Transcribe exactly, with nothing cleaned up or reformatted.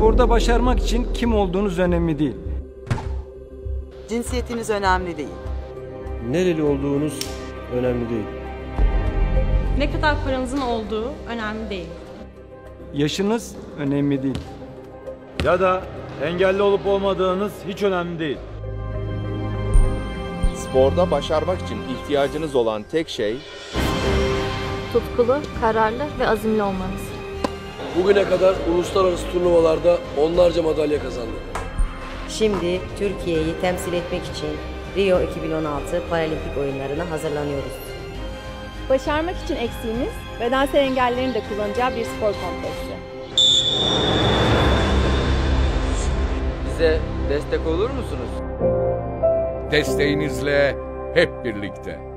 Sporda başarmak için kim olduğunuz önemli değil. Cinsiyetiniz önemli değil. Nereli olduğunuz önemli değil. Ne kadar paranızın olduğu önemli değil. Yaşınız önemli değil. Ya da engelli olup olmadığınız hiç önemli değil. Sporda başarmak için ihtiyacınız olan tek şey tutkulu, kararlı ve azimli olmanız. Bugüne kadar uluslararası turnuvalarda onlarca madalya kazandık. Şimdi Türkiye'yi temsil etmek için Rio iki bin on altı Paralimpik oyunlarına hazırlanıyoruz. Başarmak için eksiğimiz, bedensel engellerin de kullanacağı bir spor kompleksi. Bize destek olur musunuz? Desteğinizle hep birlikte.